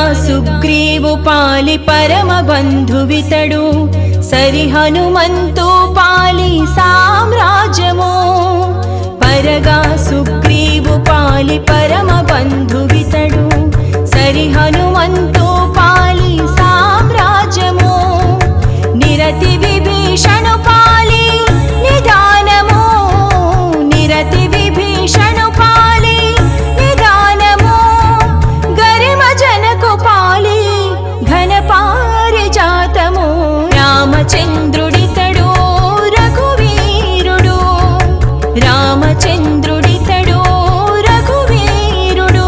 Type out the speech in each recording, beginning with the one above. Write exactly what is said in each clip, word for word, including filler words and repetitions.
సుగ్రీవు పాలి పరమ బంధువితడు సరి హనుమంతు పాలి సామ్రాజ్యము పరగా సుగ్రీవు పాలి పరమ బంధువితడు సరి హనుమంతు పాలి సామ్రాజ్యము నిరతి విభీషణు పాలి నిదానము నిరతి విభీషణు పాలి నిదానము గరిమ జనకు పాలి ఘన పారిజాతము రామచంద్రుడితడు రఘువీరుడు రామచంద్రుడితడు రఘువీరుడు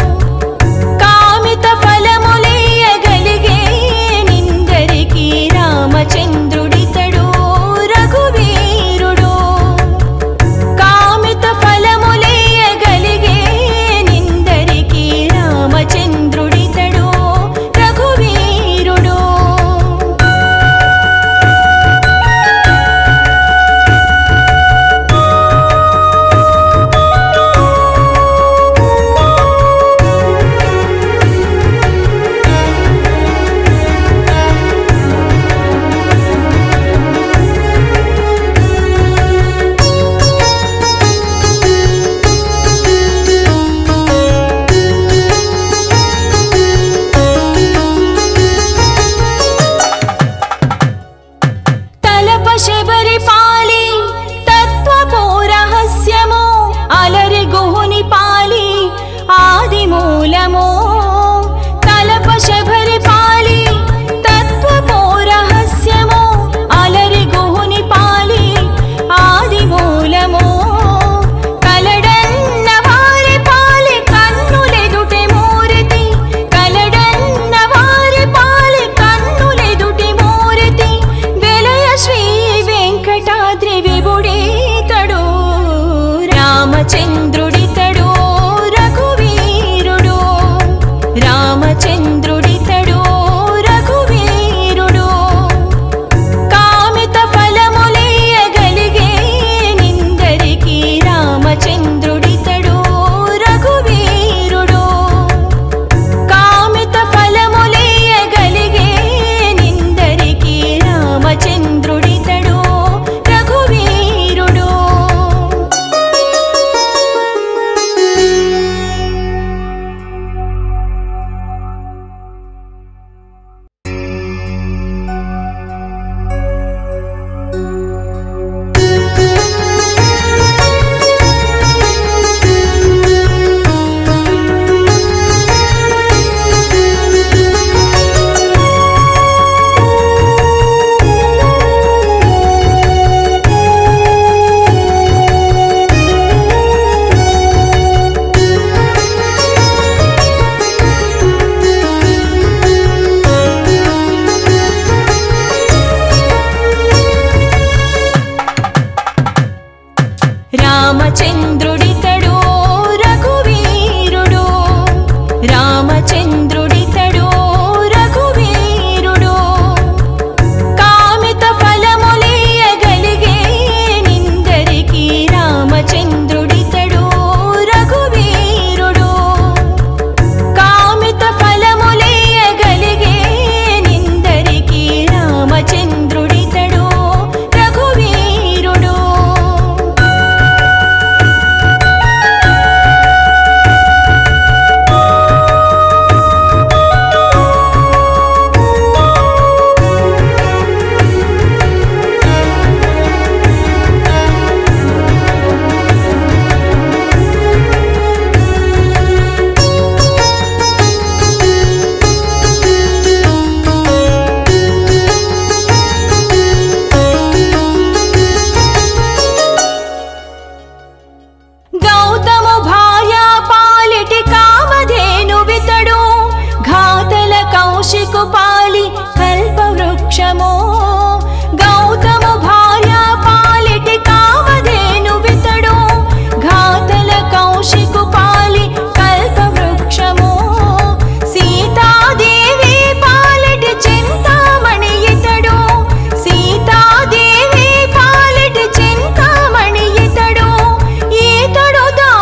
కామిత ఫలములేయగలిగే నిందరికి రామచంద్రుడితడు రఘువీరుడు కామిత ఫలములేయగలిగే నిందరికి రామచంద్రుడితడు రఘువీరుడు తలప శబరి పాలి తత్వపు రహస్యము అలరి గుహుని పాలి ఆది మూలము తలప శబరి పాలి తత్వపు రహస్యము అలరి గుహుని పాలి ఆది మూలము కలడన్న వారి పాలి కన్నులెదుటి మూరితి కలడన్న వారి పాలి కన్నులెదుటి మూరితి వెలయ శ్రీ వెంకటాద్రి విభుడితడు రామచంద్రుడితడు రఘువీరుడు రామచంద్రుడితడు రఘువీరుడు కామిత ఫలములేయగలిగే నిందరికి రామచంద్రుడితడు రఘువీరుడు కామిత ఫలములేయగలిగే నిందరికి రామచంద్రుడితడు రఘువీరుడు రామచంద్రుడితడు రఘువీరుడు రామచంద్రుడితడు రఘువీరుడు కామిత ఫలములేయగలిగే నిందరికి రామచంద్రుడితడు రఘువీరుడు కామిత ఫలములేయగలిగే నిందరికి రామచంద్రుడితడు రఘువీరుడు గౌతము భార్య పాలిటి కామధేనువితడు ఘాతల కౌశికు పాలి కల్పవృక్షము గౌతము భార్య పాలిటి కామధేనువితడు ఘాతల కౌశికు పాలి కల్పవృక్షము సీతాదేవి పాలిటి చింతామణి ఇతడు సీతాదేవి పాలిటి చింతామణి ఇతడు ఈతడు దా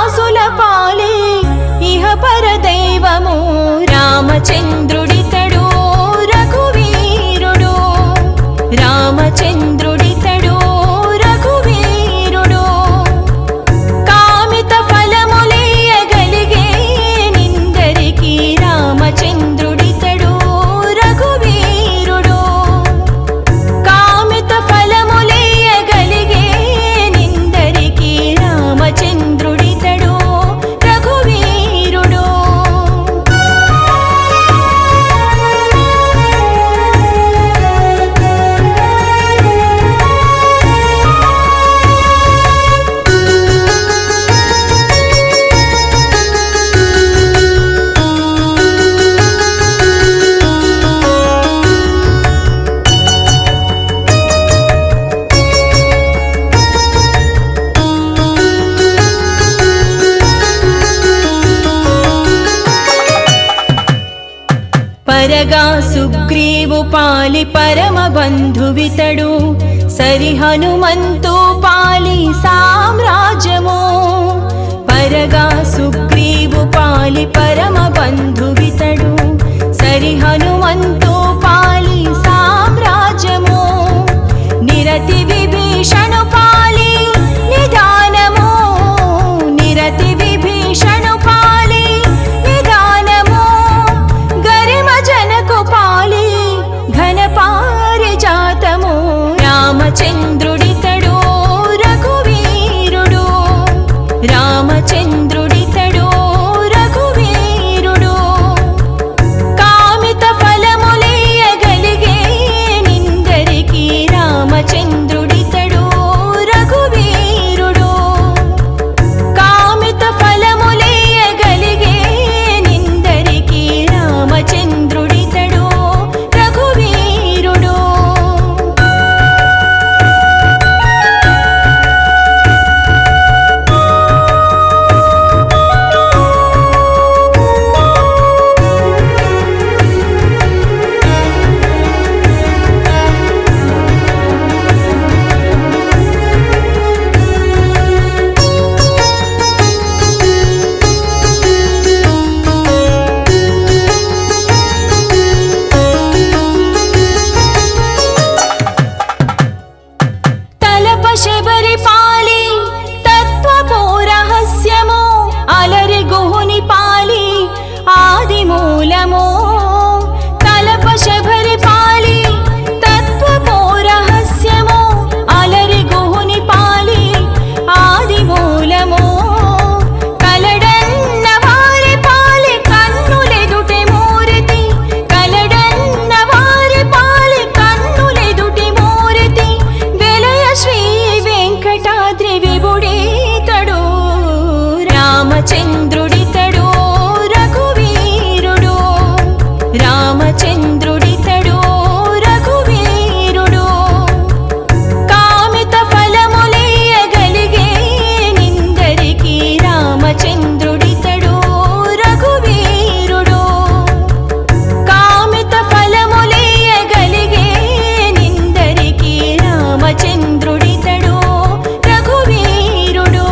పరగా సుగ్రీవు పాలి పరమ బంధువితడు సరి హనుమంతు పాలి సామ్రాజ్యము పరగా సుగ్రీవు పాలి పరమ బంధువితడు సరి హనుమంతు పాలి సామ్రాజ్యము నిరతి విభీషణు పాలి నిదానము నిరతి విభీషణు పాలి నిదానము గరిమ జనకు పాలి ఘన పారిజాతము రామచంద్రుడితడు రఘువీరుడు రామచంద్రుడితడు రఘువీరుడు కామిత ఫలములేయగలిగే నిందరికి రామచంద్రుడితడు రఘువీరుడు కామిత ఫలములేయగలిగే నిందరికి రామచంద్రుడితడు రఘువీరుడు తలప శబరి పాలి తత్వపు రహస్యము అలరి గుహుని పాలి ఆది మూలము తలప శబరి పాలి తత్వపు రహస్యము అలరి గుహుని పాలి ఆది మూలము కలడన్న వారి పాలి కన్నులెదుటి మూరితి కలడన్న వారి పాలి కన్నులెదుటి మూరితి వెలయ శ్రీ వెంకటాద్రి విభుడితడు రామచంద్రుడితడు రఘువీరుడు రామచంద్రుడితడు రఘువీరుడు కామిత ఫలములేయగలిగే నిందరికి రామచంద్రుడితడు రఘువీరుడు కామిత ఫలములేయగలిగే నిందరికి రామచంద్రుడితడు రఘువీరుడు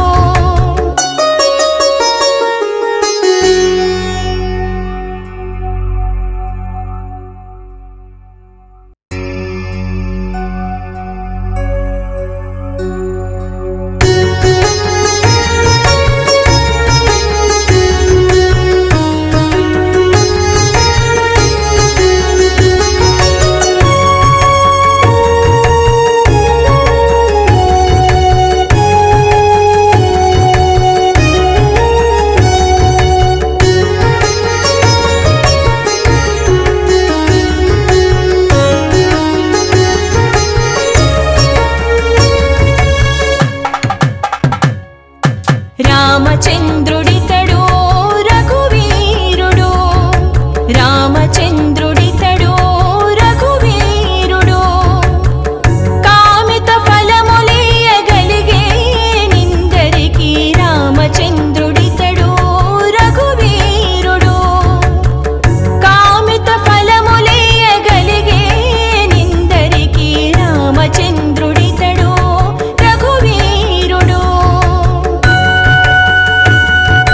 రామచంద్రుడితడు రఘువీరుడు రామచంద్రుడితడు రఘువీరుడు కామిత ఫలములేయగలిగే నిందరికి రామచంద్రుడితడు రఘువీరుడు కామిత ఫలములేయగలిగే నిందరికి రామచంద్రుడితడు రఘువీరుడు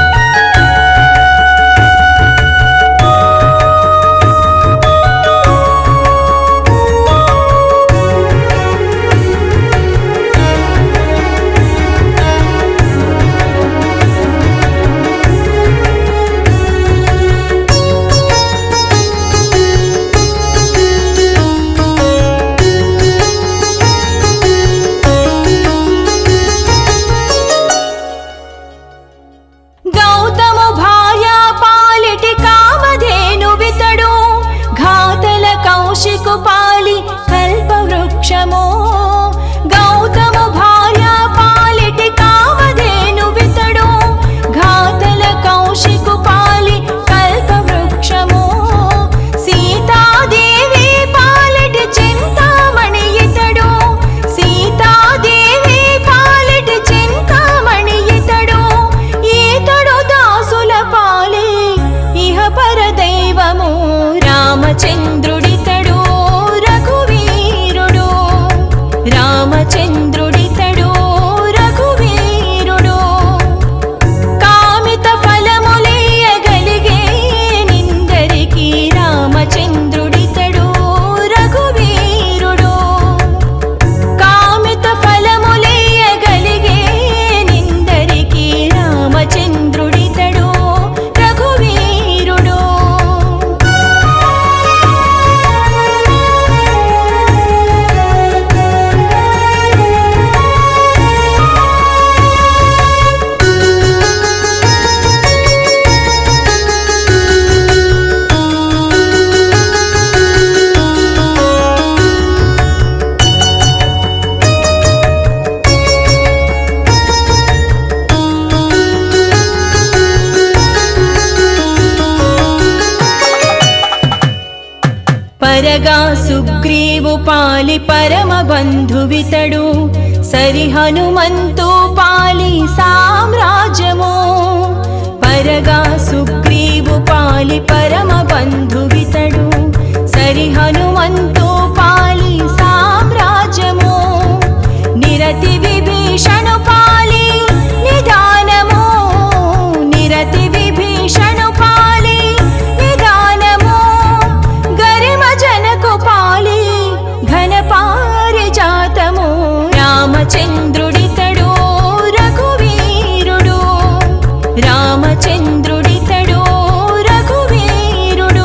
పరగా సుగ్రీవు పాలి పరమ బంధువితడు సరి హనుమంతు పాలి సామ్రాజ్యము పరగా సుగ్రీవు పాలి పరమ బంధువితడు సరి హనుమంతు పాలి సామ్రాజ్యము నిరతి విభీషణు పాలి నిదానము నిరతి విభీషణు పాలి నిదానము గరిమ జనకు పాలి ఘన పారిజాతము రామచంద్రుడితడు రఘువీరుడు రామచంద్రుడితడు రఘువీరుడు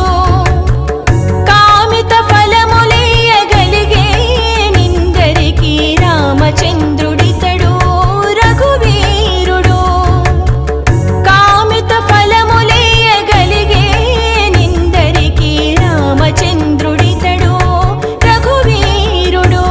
కామిత ఫలములియగలిగే నిందరికి రామచంద్రుడితడు రఘువీరుడు కామిత ఫలములియగలిగే నిందరికి రామచంద్రుడితడు రఘువీరుడు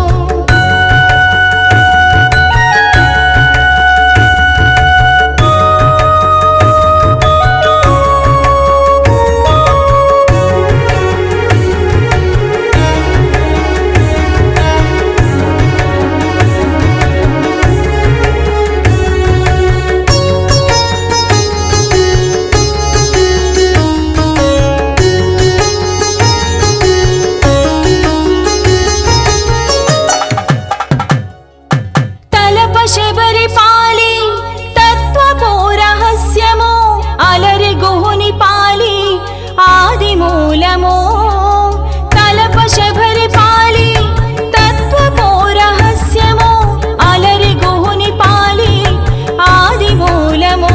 తలప శబరి పాలి తత్వపు రహస్యము అలరి గుహుని పాలి ఆది మూలము తలప శబరి పాలి తత్వపు రహస్యము అలరి గుహుని పాలి ఆది మూలము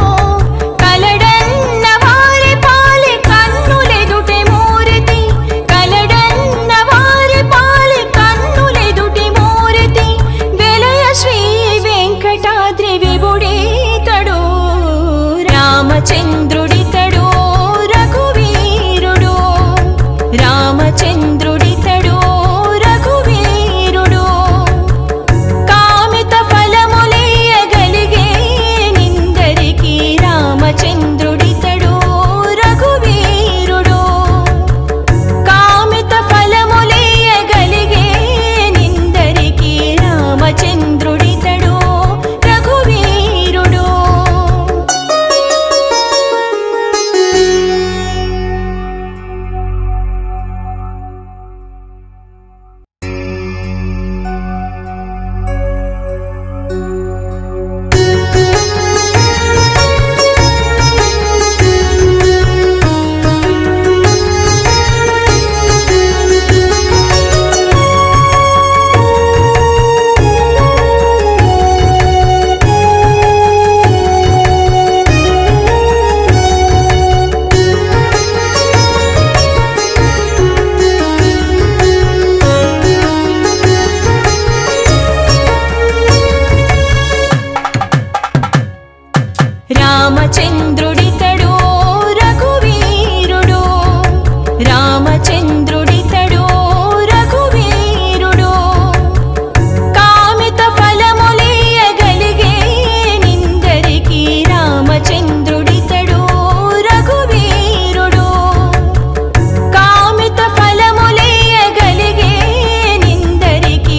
కలడన్న వారి పాలి కన్నులెదుటి మూరితి కలడన్న వారి పాలి కన్నులెదుటి మూరితి వెలయ శ్రీ వెంకటాద్రి విభుడితడు రామచంద్రుడితడు రఘువీరుడు రామచంద్రుడితడు రఘువీరుడు కామిత ఫలములియగలిగే నిందరికి రామచంద్రుడితడు రఘువీరుడు కామిత ఫలములియగలిగే నిందరికి రామచంద్రుడితడు రఘువీరుడు రామచంద్రుడితడు రఘువీరుడు రామచంద్రుడితడు రఘువీరుడు కామిత ఫలములియగలిగే నిందరికి రామచంద్రుడితడు రఘువీరుడు కామిత ఫలములియగలిగే నిందరికి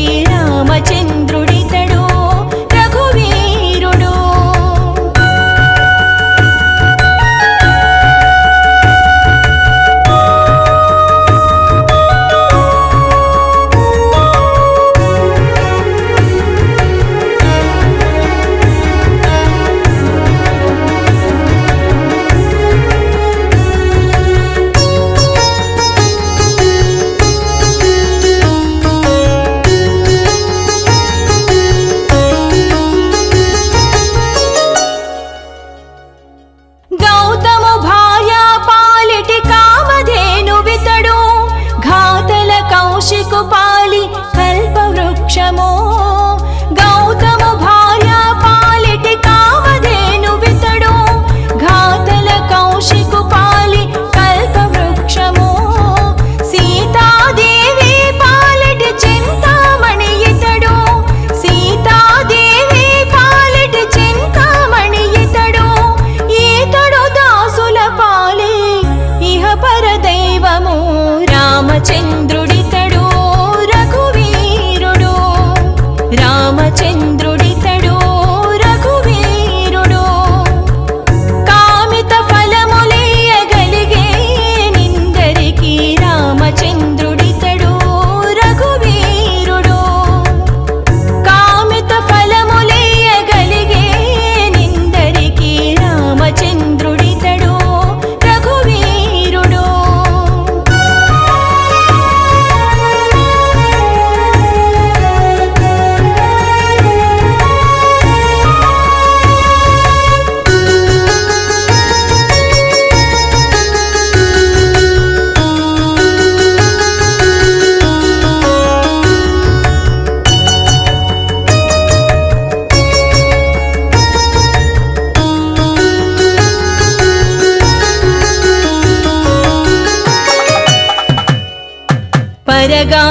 రామచంద్రుడితడు రఘువీరుడు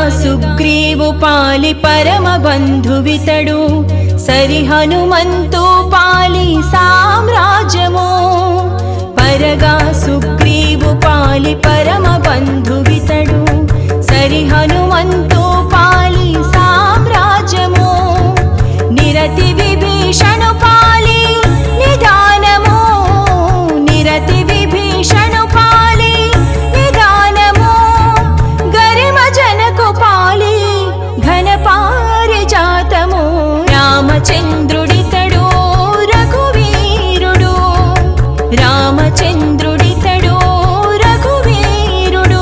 సుగ్రీవు పాలి పరమ బంధువితడు సరి హనుమంతు పాలి సామ్రాజ్యము పరగా సుగ్రీవు పాలి పరమ బంధువితడు సరి హనుమంతు పాలి సామ్రాజ్యము నిరతి విభీషణు పాలి నిదానము నిరతి విభీషణు పాలి నిదానము గరిమ జనకు పాలి ఘన పారిజాతము రామచంద్రుడితడు రఘువీరుడు రామచంద్రుడితడు రఘువీరుడు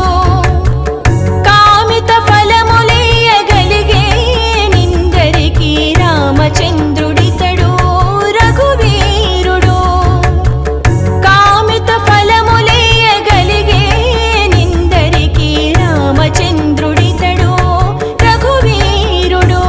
కామిత ఫలములియగలిగే నిందరికి రామచంద్రుడితడు రఘువీరుడు కామిత ఫలములియగలిగే నిందరికి రామచంద్రుడితడు రఘువీరుడు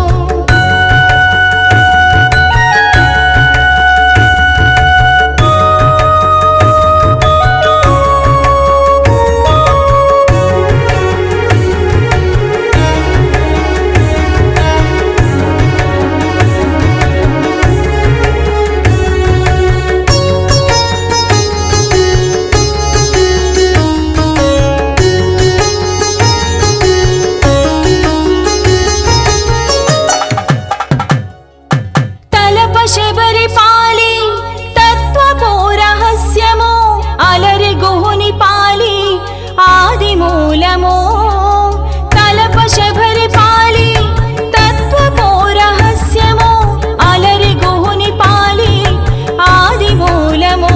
తలప శబరి పాలి తత్వపు రహస్యము అలరి గుహుని పాలి ఆది మూలము తలప శబరి పాలి తత్వపు రహస్యము అలరి గుహుని పాలి ఆది మూలము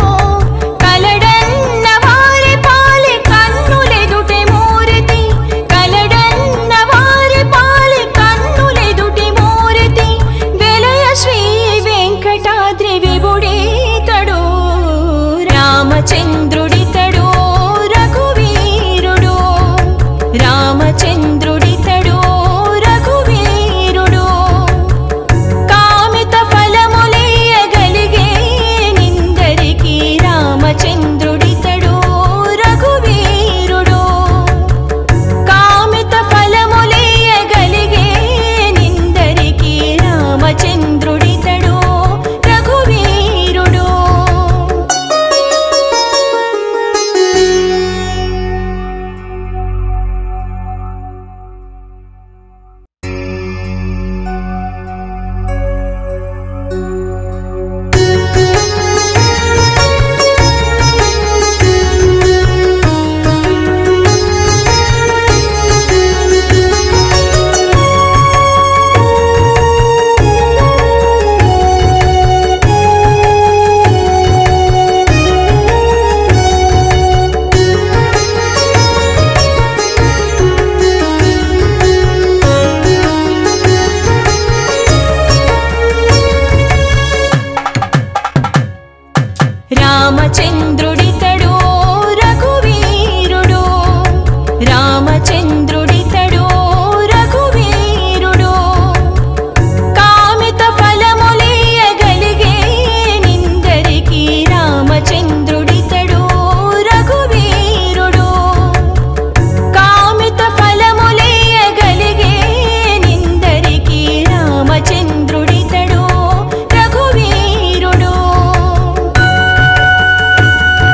కలడన్న వారి పాలి కన్నులెదుటి మూరితి కలడన్న వారి పాలి కన్నులెదుటి మూరితి వెలయ శ్రీ వెంకటాద్రి విభుడితడు రామచంద్రుడితడు రఘువీరుడు రామచంద్రుడితడు రఘువీరుడు కామిత ఫలములియగలిగే నిందరికి రామచంద్రుడితడు రఘువీరుడు కామిత ఫలములియగలిగే నిందరికి రామచంద్రుడితడు రఘువీరుడు రామచంద్రుడితడు రఘువీరుడు రామచంద్రుడితడు రఘువీరుడు కామిత ఫలములియగలిగే నిందరికి రామచంద్రుడితడు రఘువీరుడు కామిత ఫలములియగలిగే నిందరికి రామచంద్రుడితడు రఘువీరుడు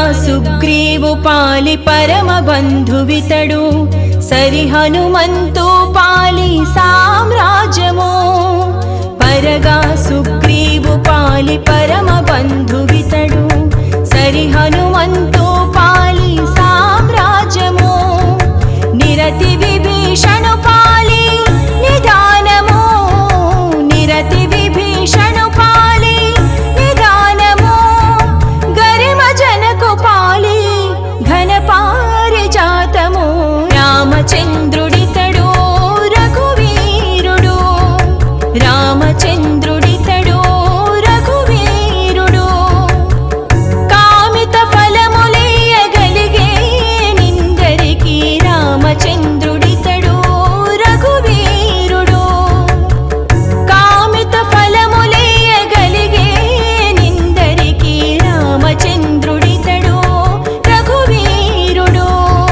సుగ్రీవు పాలి పరమ బంధువితడు సరి హనుమంతు పాలి సామ్రాజ్యము పరగా సుగ్రీవు పాలి పరమ బంధువితడు సరి హనుమంతు పాలి సామ్రాజ్యము నిరతి విభీషణు పాలి నిదానము నిరతి విభీషణు పాలి నిదానము గరిమ జనకు పాలి ఘన పారిజాతము రామచంద్రుడితడు రఘువీరుడు రామచంద్రుడితడు రఘువీరుడు కామిత ఫలములియగలిగే నిందరికి రామచంద్రుడితడు రఘువీరుడు కామిత ఫలములియగలిగే నిందరికి రామచంద్రుడితడు రఘువీరుడు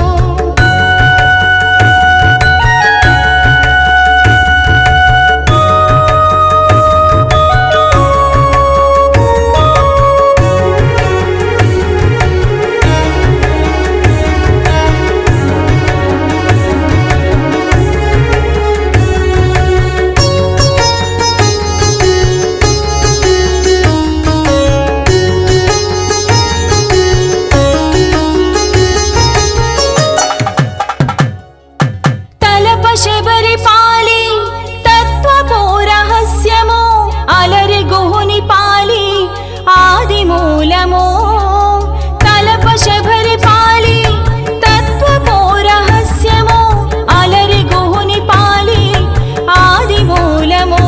తలప శబరి పాలి తత్వపు రహస్యము అలరి గుహుని పాలి ఆది మూలము తలప శబరి పాలి తత్వపు రహస్యము అలరి గుహుని పాలి ఆది మూలము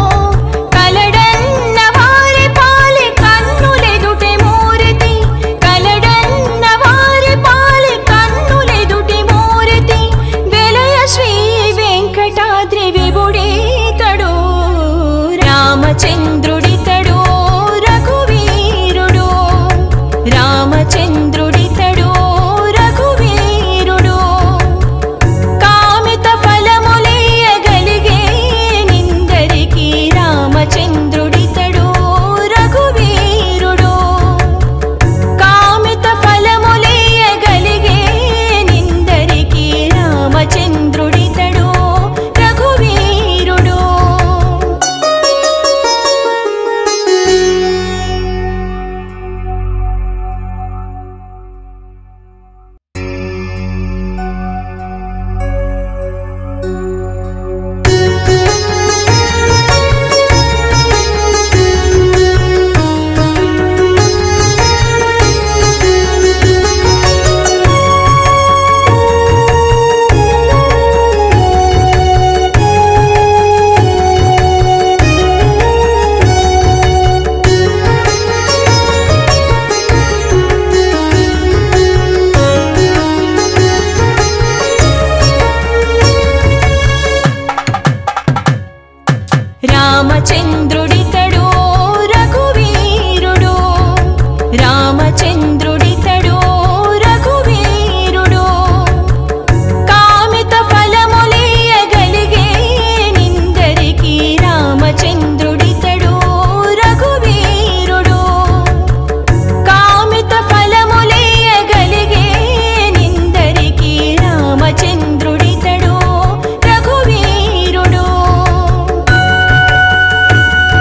కలడన్న వారి పాలి కన్నులెదుటి మూరితి కలడన్న వారి పాలి కన్నులెదుటి మూరితి వెలయ శ్రీ వెంకటాద్రి విభుడితడు రామచంద్రుడితడు రఘువీరుడు రామచంద్రుడితడు రఘువీరుడు కామిత ఫలములియగలిగే నిందరికి రామచంద్రుడితడు రఘువీరుడు కామిత ఫలములియగలిగే నిందరికి రామచంద్రుడితడు రఘువీరుడు రామచంద్రుడితడు రఘువీరుడు రామచంద్రుడితడు రఘువీరుడు కామిత ఫలములియగలిగే నిందరికి రామచంద్రుడితడు రఘువీరుడు కామిత ఫలములియగలిగే నిందరికి రామచంద్రుడితడు రఘువీరుడు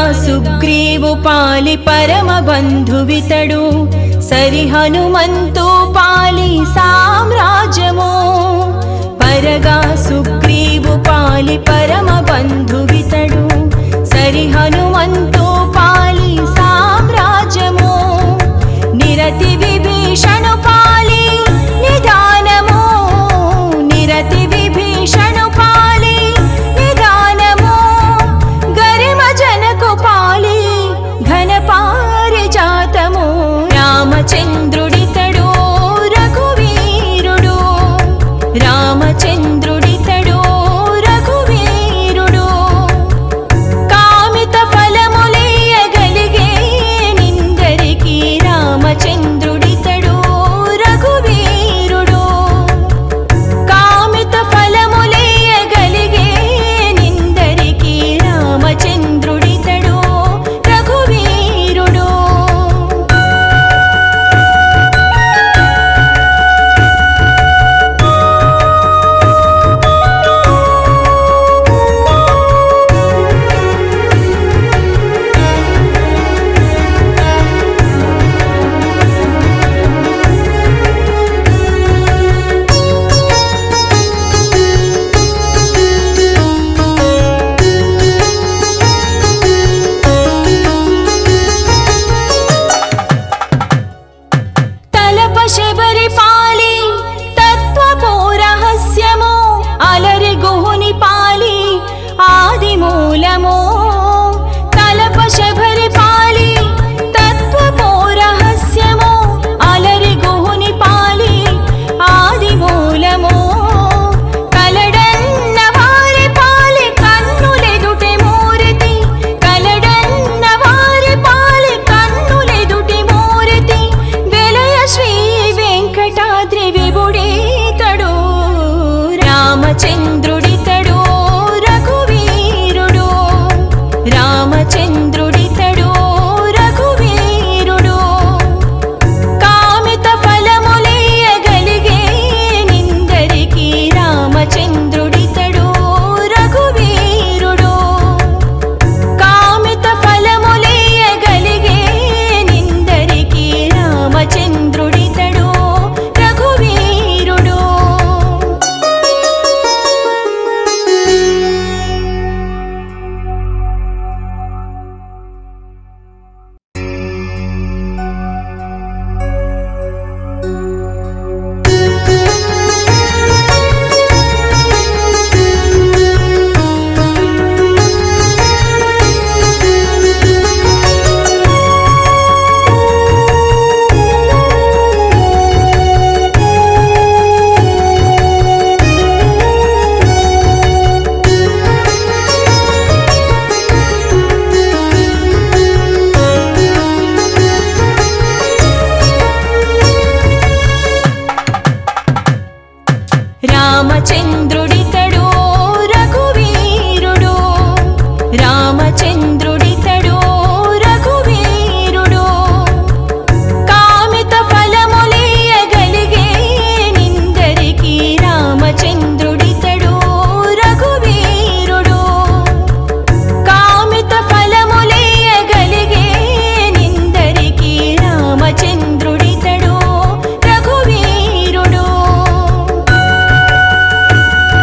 సుగ్రీవు పాలి పరమ బంధువితడు సరి హనుమంతు పాలి సామ్రాజ్యము పరగా సుగ్రీవు పాలి పరమ బంధువితడు సరి హనుమంతు పాలి సామ్రాజ్యము నిరతి విభీషణు పాలి నిదానము నిరతి విభీషణు పాలి నిదానము గరిమ జనకు పాలి ఘన పారిజాతము రామచంద్రుడితడు రఘువీరుడు రామచంద్రుడితడు రఘువీరుడు కామిత ఫలములియగలిగే నిందరికి రామచంద్రుడితడు రఘువీరుడు కామిత ఫలములియగలిగే నిందరికి రామచంద్రుడితడు రఘువీరుడు తలప శబరి పాలి తత్వపు రహస్యము అలరి గుహుని పాలి ఆది మూలము తలప శబరి పాలి తత్వపు రహస్యము అలరి గుహుని పాలి ఆది మూలము కలడన్న వారి పాలి కన్నులెదుటి మూరితి కలడన్న వారి పాలి కన్నులెదుటి మూరితి వెలయ శ్రీ వెంకటాద్రి విభుడితడు రామచంద్రుడితడు రఘువీరుడు రామచంద్రుడితడు రఘువీరుడు కామిత ఫలములియగలిగే నిందరికి రామచంద్రుడితడు రఘువీరుడు కామిత ఫలములియగలిగే నిందరికి రామచంద్రుడితడు రఘువీరుడు రామచంద్రుడితడు రఘువీరుడు రామచంద్రుడితడు రఘువీరుడు కామిత ఫలములియగలిగే నిందరికి రామచంద్రుడితడు రఘువీరుడు కామిత ఫలములియగలిగే నిందరికి రామచంద్రుడితడు రఘువీరుడు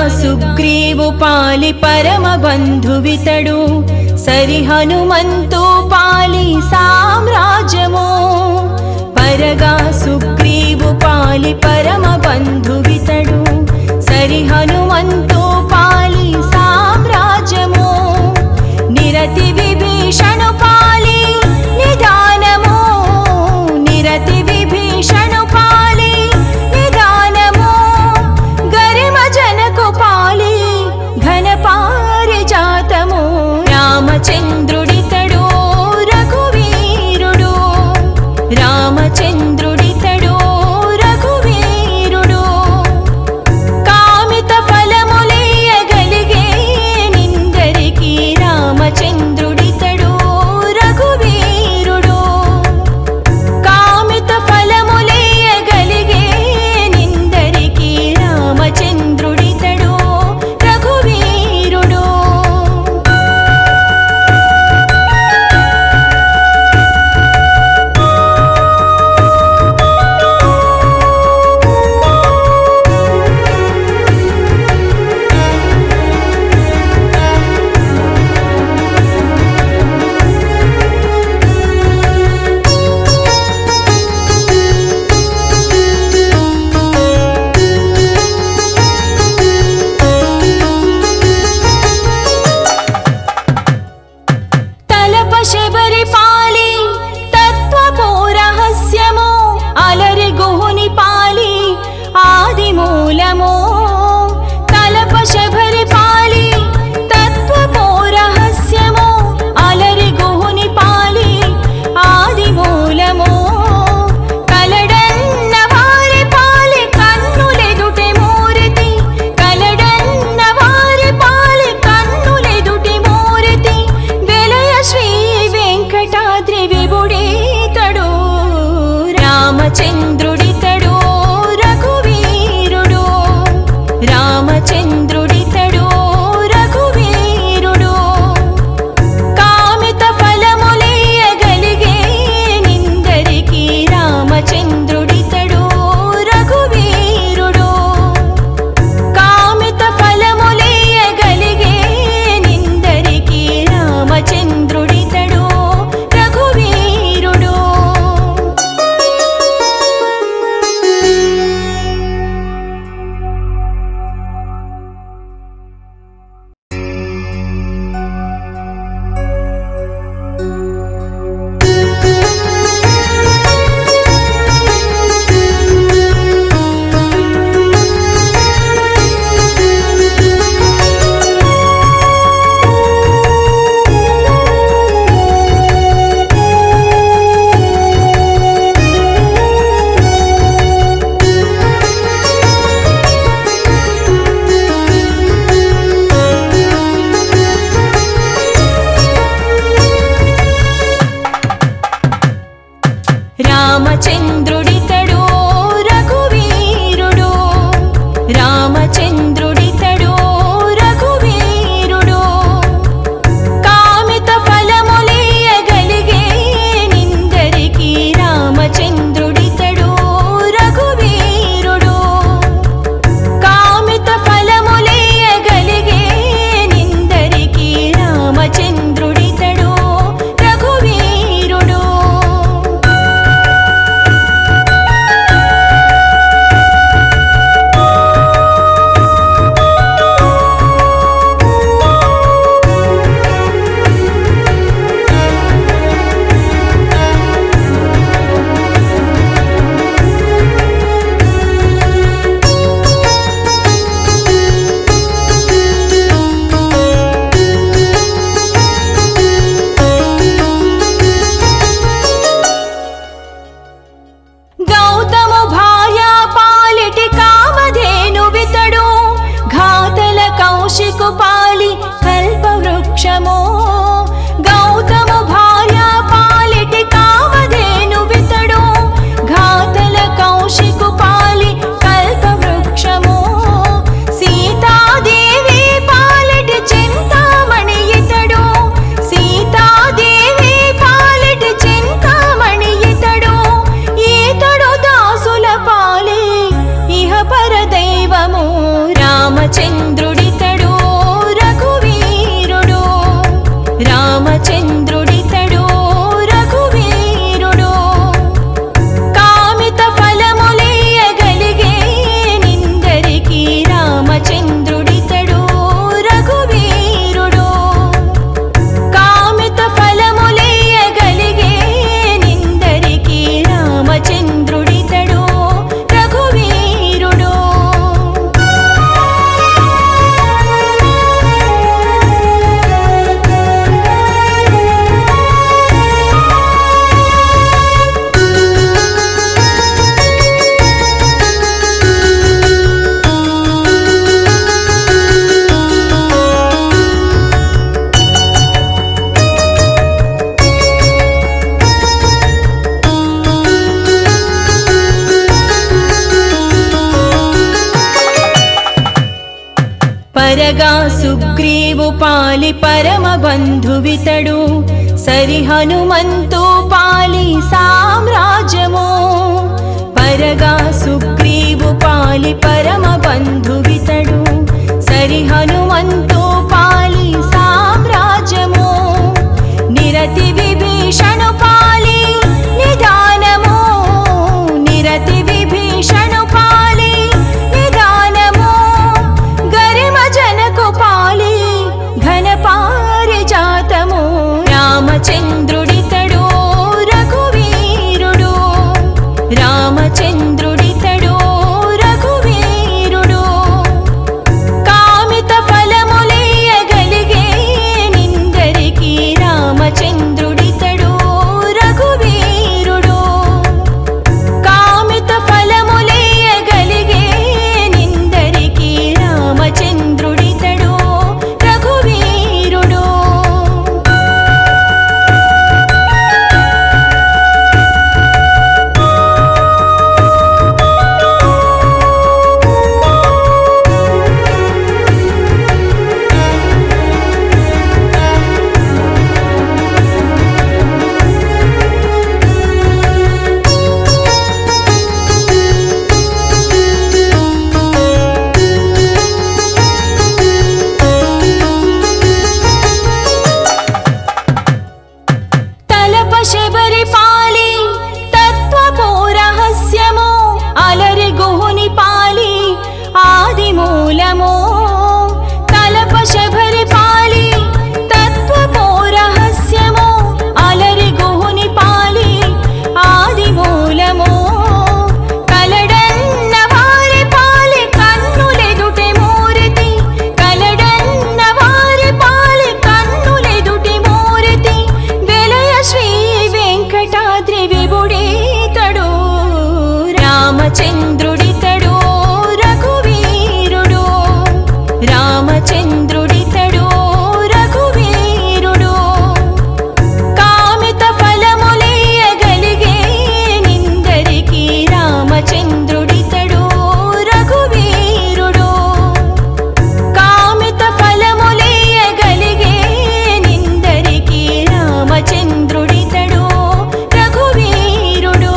సుగ్రీవు పాలి పరమ బంధువితడు సరి హనుమంతు పాలి సామ్రాజ్యము పరగా సుగ్రీవు పాలి పరమ బంధువితడు సరి హనుమంతు పాలి సామ్రాజ్యము నిరతి విభీషణు పాలి నిదానము నిరతి విభీషణు పాలి నిదానము గరిమ జనకు పాలి ఘన పారిజాతము రామచంద్రుడితడు రఘువీరుడు రామచంద్రుడితడు రఘువీరుడు కామిత ఫలములియగలిగే నిందరికి రామచంద్రుడితడు రఘువీరుడు కామిత ఫలములియగలిగే నిందరికి రామచంద్రుడితడు రఘువీరుడు తలప శబరి పాలి తత్వపు రహస్యము అలరి గుహుని పాలి ఆది మూలము తలప శబరి పాలి తత్వపు రహస్యము అలరి గుహుని పాలి ఆది మూలము కలడన్న వారి పాలి కన్నులెదుటి మూరితి కలడన్న వారి పాలి కన్నులెదుటి మూరితి వెలయ శ్రీ వెంకటాద్రి విభుడితడు రామచంద్రుడితడు రఘువీరుడు రామచంద్రుడితడు రఘువీరుడు కామిత ఫలములియగలిగే నిందరికి రామచంద్రుడితడు రఘువీరుడు కామిత ఫలములియగలిగే నిందరికి రామచంద్రుడితడు రఘువీరుడు రామచంద్రుడితడు రఘువీరుడు రామచంద్రుడితడు రఘువీరుడు కామిత ఫలములియగలిగే నిందరికి రామచంద్రుడితడు రఘువీరుడు కామిత ఫలములియగలిగే నిందరికి రామచంద్రుడితడు రఘువీరుడు రామచంద్రుడితడు రఘువీరుడు కామిత ఫలములియగలిగే నిందరికి రామచంద్రుడితడు రఘువీరుడు కామిత ఫలములియగలిగే నిందరికి రామచంద్రుడితడు రఘువీరుడు పరగా సుగ్రీవు పాలి పరమ బంధువితడు సరి హనుమంతు పాలి సామ్రాజ్యము పరగా సుగ్రీవు పాలి పరమ బంధువితడు సరి హనుమంతు పాలి సామ్రాజ్యము నిరతి విభీషణు పాలి నిదానము నిరతి విభీషణు పాలి నిదానము గరిమ జనకు పాలి ఘన పారిజాతము రామచంద్రుడితడు రఘువీరుడు రామచంద్రుడితడు రఘువీరుడు కామిత ఫలములియగలిగే నిందరికి రామచంద్రుడితడు రఘువీరుడు కామిత ఫలములియగలిగే నిందరికి రామచంద్రుడితడు రఘువీరుడు తలప శబరి పాలి తత్వపు రహస్యము అలరి గుహుని పాలి ఆది మూలము తలప శబరి పాలి తత్వపు రహస్యము అలరి గుహుని పాలి ఆది మూలము కలడన్న వారి పాలి కన్నులెదుటి మూరితి కలడన్న వారి పాలి కన్నులెదుటి మూరితి వెలయ శ్రీ వెంకటాద్రి విభుడితడు రామచంద్రుడితడు రఘువీరుడు రామచంద్రుడితడు రఘువీరుడు కామిత ఫలములియగలిగే నిందరికి రామచంద్రుడితడు రఘువీరుడు కామిత ఫలములియగలిగే నిందరికి రామచంద్రుడితడు రఘువీరుడు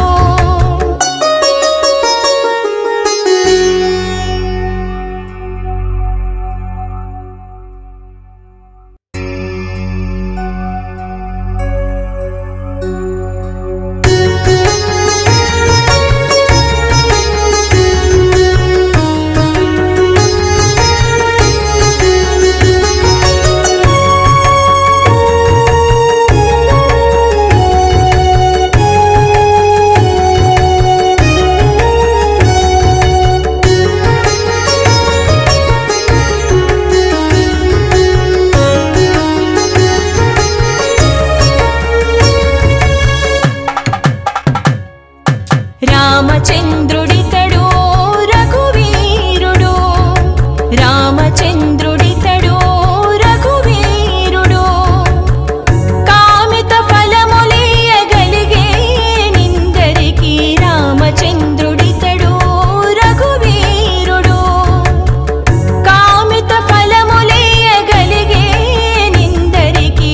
రామచంద్రుడితడు రఘువీరుడు రామచంద్రుడితడు రఘువీరుడు కామిత ఫలములియగలిగే నిందరికి రామచంద్రుడితడు రఘువీరుడు కామిత ఫలములియగలిగే నిందరికి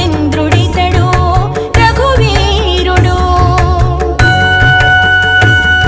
రామచంద్రుడితడు రఘువీరుడు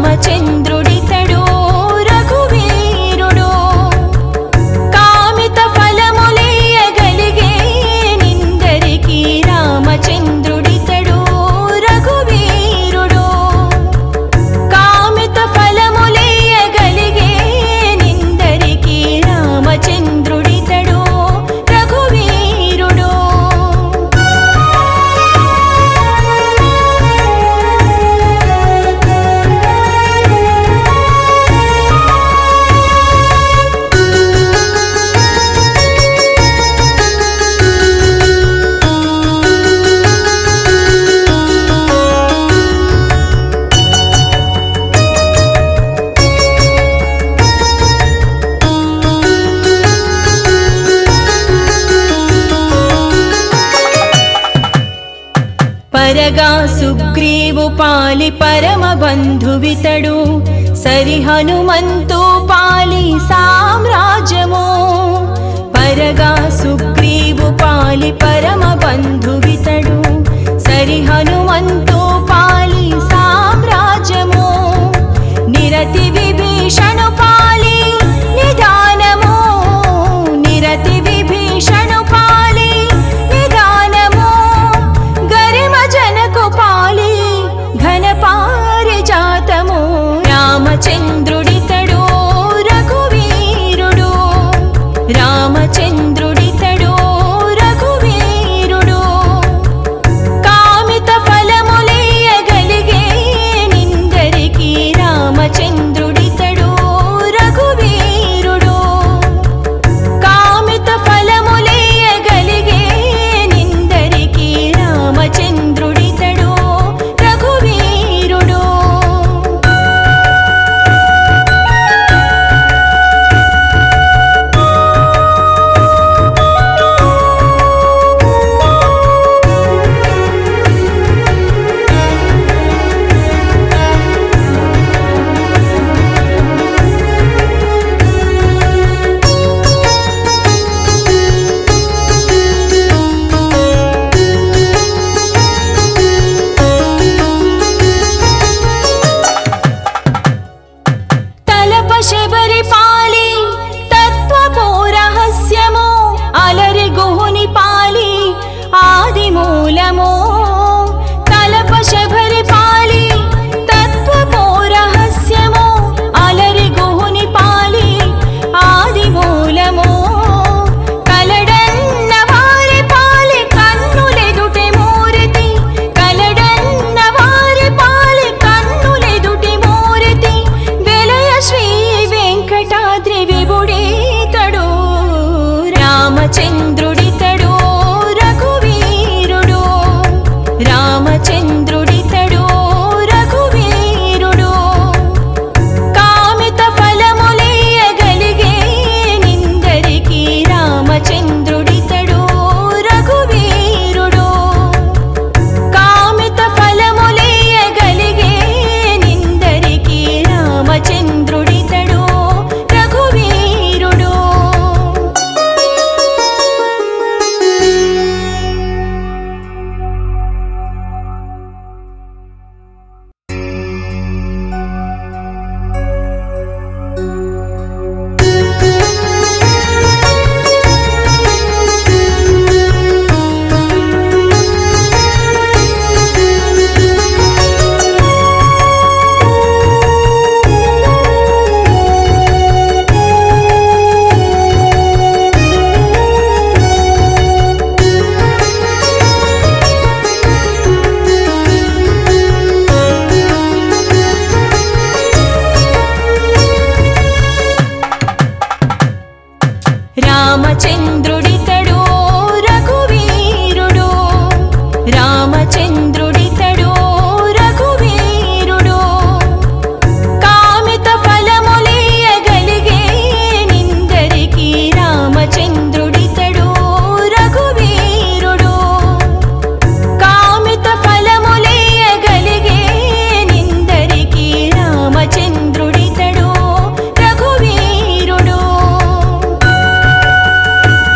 రామచంద్రుడితడు రఘువీరుడు కామిత ఫలములియగలిగే నిందరికి రామచంద్రుడితడు రఘువీరుడు కామిత ఫలములియగలిగే నిందరికి రామచంద్రుడితడు రఘువీరుడు పరగా సుగ్రీవు పాలి పరమ బంధువితడు సరి హనుమంతు పాలి సామ్రాజ్యము పరగా సుగ్రీవు పాలి పరమ బంధువితడు సరి హనుమంతు పాలి సామ్రాజ్యము నిరతి విభీషణు పాలి నిదానము నిరతి విభీషణు పాలి నిదానము గరిమ జనకు పాలి ఘన పారిజాతము రామచంద్రుడితడు రఘువీరుడు రామచంద్రుడితడు రఘువీరుడు కామిత ఫలములియగలిగే నిందరికి రామచంద్రుడితడు రఘువీరుడు కామిత ఫలములియగలిగే నిందరికి రామచంద్రుడితడు రఘువీరుడు తలప శబరి పాలి తత్వపు రహస్యము అలరి గుహుని పాలి ఆది మూలము తలప శబరి పాలి తత్వపు రహస్యము అలరి గుహుని పాలి ఆది మూలము కలడన్న వారి పాలి కన్నులెదుటి మూరితి కలడన్న వారి పాలి కన్నులెదుటి మూరితి వెలయ శ్రీ వెంకటాద్రి విభుడితడు రామచంద్రుడితడు రఘువీరుడు రామచంద్రుడితడు రఘువీరుడు కామిత ఫలములియగలిగే నిందరికి రామచంద్రుడితడు రఘువీరుడు కామిత ఫలములియగలిగే నిందరికి రామచంద్రుడితడు రఘువీరుడు రామచంద్రుడితడు రఘువీరుడు రామచంద్రుడితడు రఘువీరుడు కామిత ఫలములియగలిగే నిందరికి రామచంద్రుడితడు రఘువీరుడు కామిత ఫలములియగలిగే నిందరికి రామచంద్రుడితడు రఘువీరుడు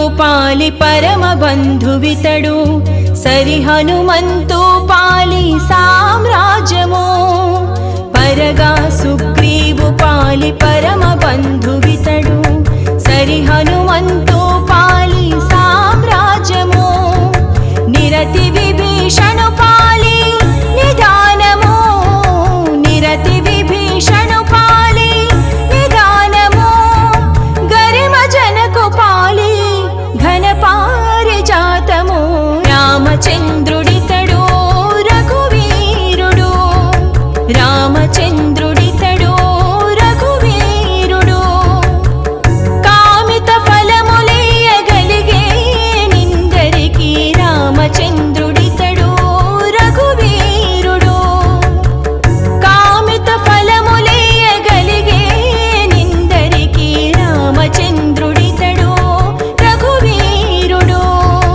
సుగ్రీవు పాలి పరమ బంధువితడు సరి హనుమంతు పాలి సామ్రాజ్యము పరగా సుగ్రీవు పాలి పరమ బంధువితడు సరి హనుమంతు పాలి సామ్రాజ్యము నిరతి విభీషణు పాలి నిదానము నిరతి విభీషణు పాలి నిదానము గరిమ జనకు పాలి ఘన పారిజాతము రామచంద్రుడితడు రఘువీరుడు రామచంద్రుడితడు రఘువీరుడు కామిత ఫలములియగలిగే నిందరికి రామచంద్రుడితడు రఘువీరుడు కామిత ఫలములియగలిగే నిందరికి రామచంద్రుడితడు రఘువీరుడు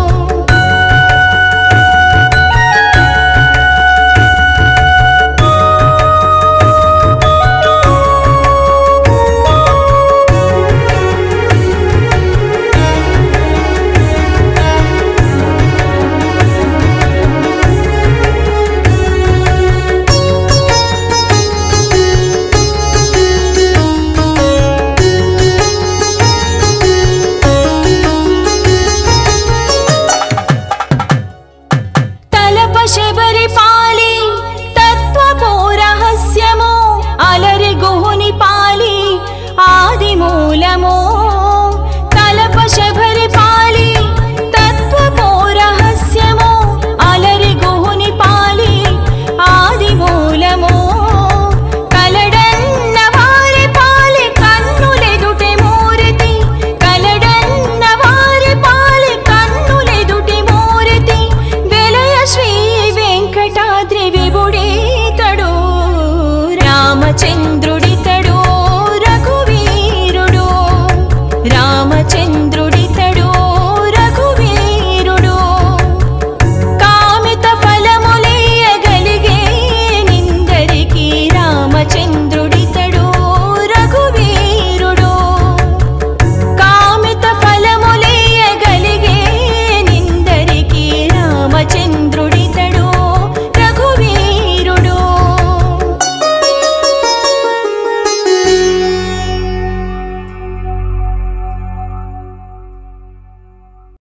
తలప శబరి పాలి తత్వపు రహస్యము అలరి గుహుని పాలి ఆది మూలము తలప శబరి పాలి తత్వపు రహస్యము అలరి గుహుని పాలి ఆది మూలము కలడన్న వారి పాలి కన్నులెదుటి మూరితి కలడన్న వారి పాలి కన్నులెదుటి మూరితి వెలయ శ్రీ వెంకటాద్రి విభుడీతడు రామచంద్ర